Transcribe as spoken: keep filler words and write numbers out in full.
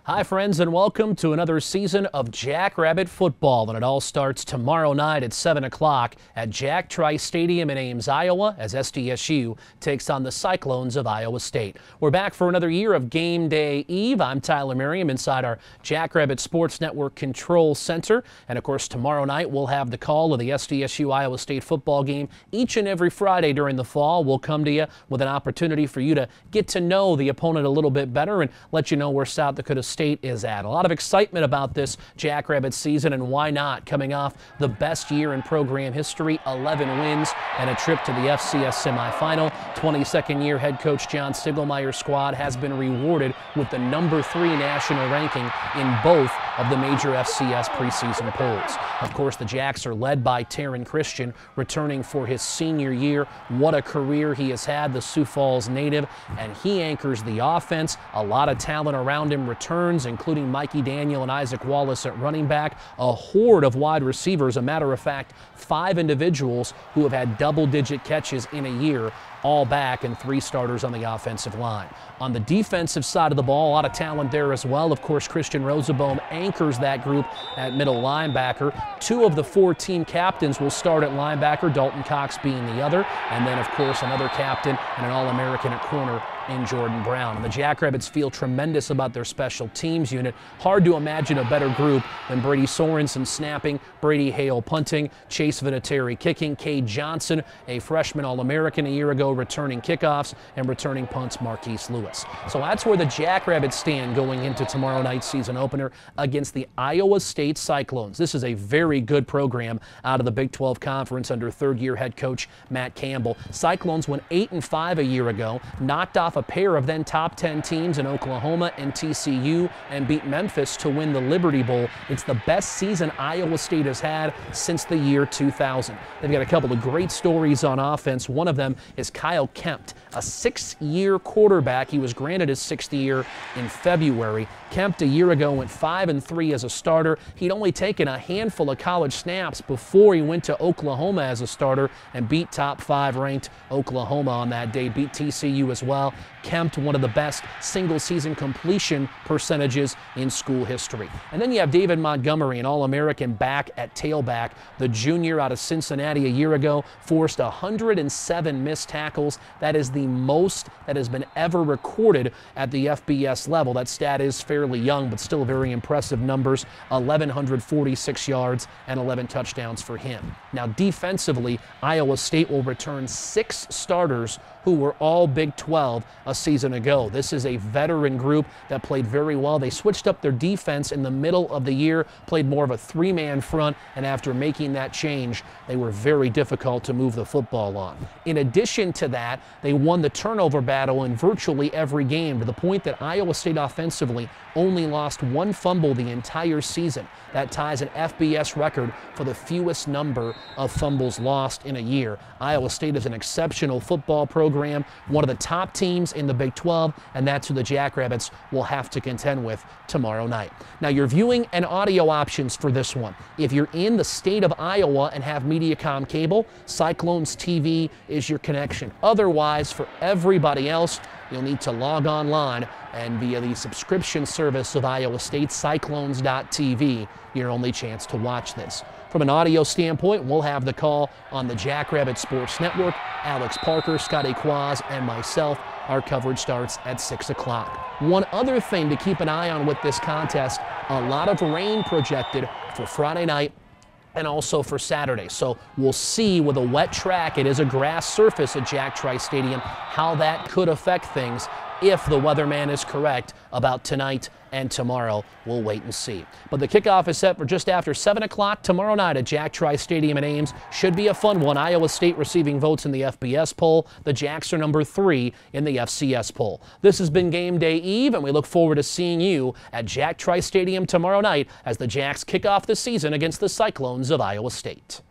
Hi friends, and welcome to another season of Jackrabbit football, and it all starts tomorrow night at seven o'clock at Jack Trice Stadium in Ames, Iowa, as S D S U takes on the Cyclones of Iowa State. We're back for another year of Game Day Eve. I'm Tyler Merriam inside our Jackrabbit Sports Network Control Center, and of course tomorrow night we'll have the call of the S D S U Iowa State football game. Each and every Friday during the fall we'll come to you with an opportunity for you to get to know the opponent a little bit better and let you know where South Dakota State is at. A lot of excitement about this Jackrabbit season, and why not, coming off the best year in program history, eleven wins and a trip to the F C S semifinal. twenty-second year head coach John Stiglmeier's squad has been rewarded with the number three national ranking in both of the major F C S preseason polls. Of course, the Jacks are led by Taryn Christian, returning for his senior year. What a career he has had, the Sioux Falls native, and he anchors the offense. A lot of talent around him returns, including Mikey Daniel and Isaac Wallace at running back. A horde of wide receivers, a matter of fact, five individuals who have had double-digit catches in a year, all back, and three starters on the offensive line. On the defensive side of the ball, a lot of talent there as well. Of course, Christian Rosenbaum anchors that group at middle linebacker. Two of the four team captains will start at linebacker, Dalton Cox being the other, and then of course another captain and an All-American at corner in Jordan Brown. And the Jackrabbits feel tremendous about their special teams unit. Hard to imagine a better group than Brady Sorensen snapping, Brady Hale punting, Chase Vinatieri kicking, Cade Johnson, a freshman All-American a year ago, returning kickoffs, and returning punts Marquise Lewis. So that's where the Jackrabbits stand going into tomorrow night's season opener against the Iowa State Cyclones. This is a very good program out of the Big twelve Conference under third-year head coach Matt Campbell. Cyclones went eight and five a year ago, knocked off a pair of then top ten teams in Oklahoma and T C U, and beat Memphis to win the Liberty Bowl. It's the best season Iowa State has had since the year two thousand. They've got a couple of great stories on offense. One of them is Kyle Kempt, a six-year quarterback. He was granted his sixth year in February. Kempt a year ago went five and three as a starter. He'd only taken a handful of college snaps before he went to Oklahoma as a starter and beat top five ranked Oklahoma on that day, beat T C U as well. Kempt, one of the best single-season completion percentages in school history. And then you have David Montgomery, an All-American back at tailback. The junior out of Cincinnati a year ago forced one hundred seven missed tackles. That is the most that has been ever recorded at the F B S level. That stat is fairly young, but still very impressive numbers. one thousand one hundred forty-six yards and eleven touchdowns for him. Now defensively, Iowa State will return six starters who were all Big twelve a season ago. This is a veteran group that played very well. They switched up their defense in the middle of the year, played more of a three-man front, and after making that change, they were very difficult to move the football on. In addition to that, they won the turnover battle in virtually every game, to the point that Iowa State offensively only lost one fumble the entire season. That ties an F B S record for the fewest number of fumbles lost in a year. Iowa State is an exceptional football program, one of the top teams in the Big twelve, and that's who the Jackrabbits will have to contend with tomorrow night. Now, your viewing and audio options for this one. If you're in the state of Iowa and have Mediacom cable, Cyclones T V is your connection. Otherwise, for everybody else, you'll need to log online and via the subscription service of Iowa State, cyclones dot T V, your only chance to watch this. From an audio standpoint, we'll have the call on the Jackrabbit Sports Network. Alex Parker, Scotty Quaz, and myself. Our coverage starts at six o'clock. One other thing to keep an eye on with this contest, a lot of rain projected for Friday night and also for Saturday. So we'll see with a wet track, it is a grass surface at Jack Trice Stadium, how that could affect things if the weatherman is correct about tonight and tomorrow. We'll wait and see. But the kickoff is set for just after seven o'clock tomorrow night at Jack Trice Stadium in Ames. Should be a fun one. Iowa State receiving votes in the F B S poll. The Jacks are number three in the F C S poll. This has been Game Day Eve, and we look forward to seeing you at Jack Trice Stadium tomorrow night as the Jacks kick off the season against the Cyclones of Iowa State.